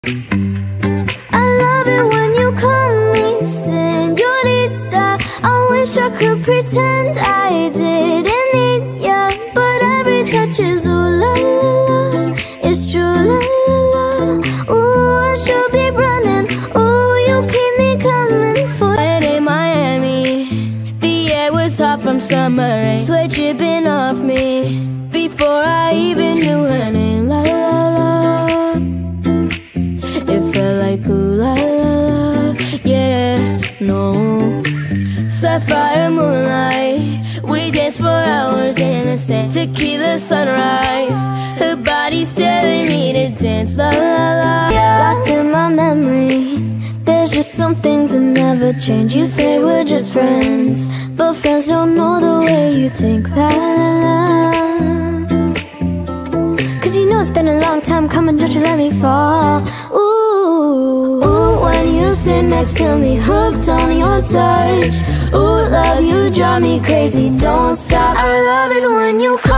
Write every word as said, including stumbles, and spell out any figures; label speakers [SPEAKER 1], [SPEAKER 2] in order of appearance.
[SPEAKER 1] I love it when you call me señorita. I wish I could pretend I didn't need ya, but every touch is ooh la la la. It's true la la la. Ooh, I should be running. Ooh, you keep me coming for it. In Miami, the air was hot from summer rain, sweat dripping off me before I even knew her name. La la la. Like ooh la la, yeah, no. Sapphire moonlight, we danced for hours in the sand. Tequila sunrise, her body's telling me to dance. La la la, yeah. Locked in my memory, there's just some things that never change. You say we're just friends, but friends don't know the way you think. La la la. Cause you know it's been a long time coming, don't you let me fall. Ooh, ooh, when you sit next to me, hooked on your touch. Ooh, love, you drive me crazy, don't stop. I love it when you